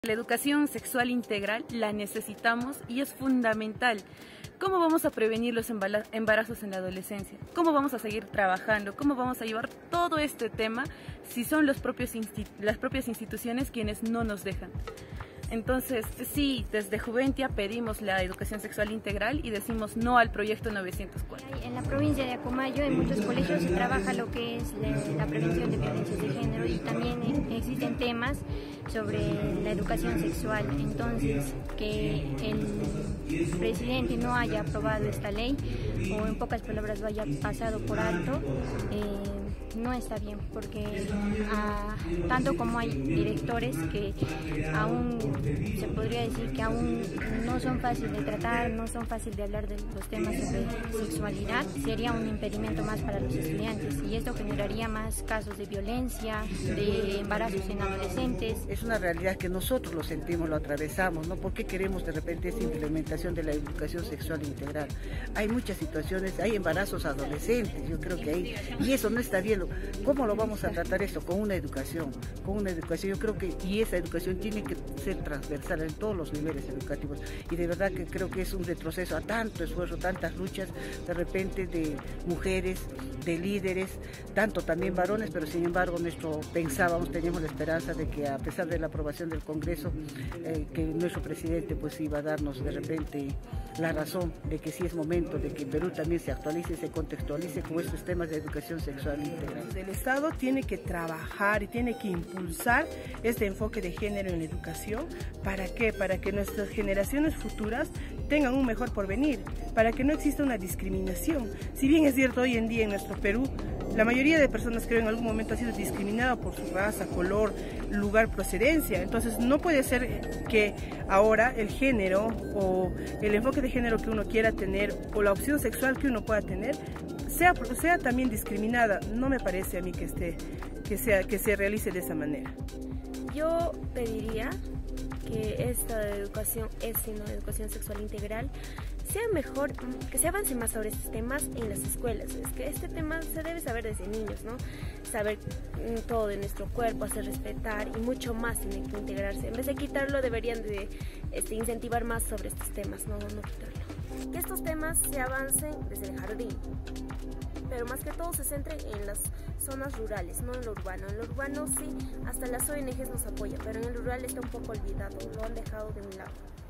La educación sexual integral la necesitamos y es fundamental. ¿Cómo vamos a prevenir los embarazos en la adolescencia? ¿Cómo vamos a seguir trabajando? ¿Cómo vamos a llevar todo este tema si son las propias instituciones quienes no nos dejan? Entonces, sí, desde Juventia pedimos la educación sexual integral y decimos no al proyecto 904. En la provincia de Acomayo, en muchos colegios se trabaja lo que es la prevención de violencias de género y también existen temas sobre la educación sexual. Entonces, que el presidente no haya aprobado esta ley o en pocas palabras lo haya pasado por alto, no está bien, porque tanto como hay directores que aún se podría decir que aún no son fáciles de tratar, no son fáciles de hablar de los temas sobre sexualidad, sería un impedimento más para los estudiantes y esto generaría más casos de violencia, de embarazos en adolescentes. Es una realidad que nosotros lo sentimos, lo atravesamos, ¿no? ¿Por qué queremos de repente esa implementación de la educación sexual integral? Hay muchas situaciones, hay embarazos adolescentes, yo creo que hay, y eso no está bien. ¿Cómo lo vamos a tratar esto? Con una educación, yo creo que, y esa educación tiene que ser transversal en todos los niveles educativos, y de verdad que creo que es un retroceso a tanto esfuerzo, tantas luchas, de repente de mujeres, de líderes, tanto también varones, pero sin embargo teníamos la esperanza de que a pesar de la aprobación del Congreso, que nuestro presidente pues iba a darnos de repente la razón de que sí es momento de que Perú también se actualice, se contextualice con estos temas de educación sexual integral. El Estado tiene que trabajar y tiene que impulsar este enfoque de género en la educación. ¿Para qué? Para que nuestras generaciones futuras tengan un mejor porvenir, para que no exista una discriminación. Si bien es cierto, hoy en día en nuestro Perú, la mayoría de personas creo en algún momento ha sido discriminada por su raza, color, lugar, procedencia. Entonces no puede ser que ahora el género o el enfoque de género que uno quiera tener o la opción sexual que uno pueda tener sea también discriminada. No me parece a mí que se realice de esa manera. Yo pediría que esta educación, una educación sexual integral, sea mejor, que se avance más sobre estos temas en las escuelas. Es que este tema se debe saber desde niños, ¿no? Saber todo de nuestro cuerpo, hacer respetar y mucho más tiene que integrarse. En vez de quitarlo, deberían de incentivar más sobre estos temas, no quitarlo. Que estos temas se avancen desde el jardín, pero más que todo se centren en las zonas rurales, no en lo urbano. En lo urbano sí, hasta las ONGs nos apoyan, pero en el rural está un poco olvidado, lo han dejado de un lado.